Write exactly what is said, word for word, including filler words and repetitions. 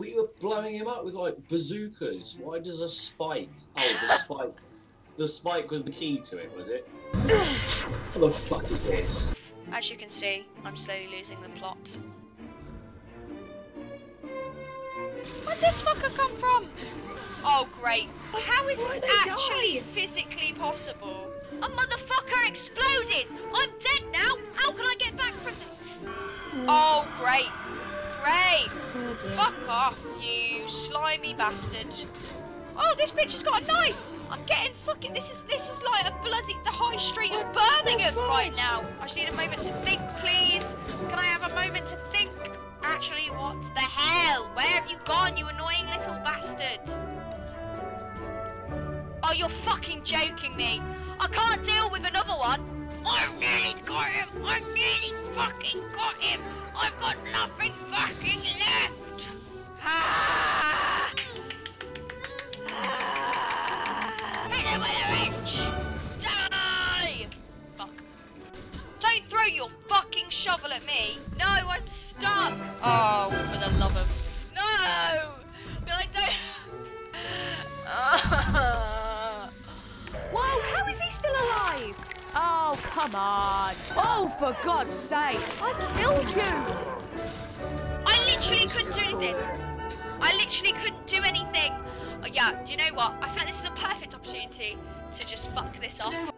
we were blowing him up with like bazookas. Why does a spike? Oh, the spike. The spike was the key to it, was it? What the fuck is this? As you can see, I'm slowly losing the plot. Where'd this fucker come from? Oh great. How is this actually physically possible? A motherfucker exploded! I'm dead now! How can I get back from this? Oh great. Great. Oh, fuck off, you slimy bastard. Oh, this bitch has got a knife! I'm getting fucking, this is this is like a bloody, the high street of Birmingham right now. I just need a moment to think, please. Can I have a moment to think? Actually, what the hell? Where have you gone, you annoying little bastard? Oh, you're fucking joking me. I can't deal with another one. I've nearly got him. I've nearly fucking got him. I've got nothing fucking left. Ah! Ah! Hit him with a wrench. Die! Fuck. Don't throw your fucking shovel at me. No, I'm stuck. Oh, for the love of... No! But I don't... Oh. Whoa, how is he still alive? Oh, come on. Oh, for God's sake. I killed you. I literally couldn't do anything. I literally couldn't do anything. Oh, yeah, you know what? I feel like this is a perfect opportunity to just fuck this off.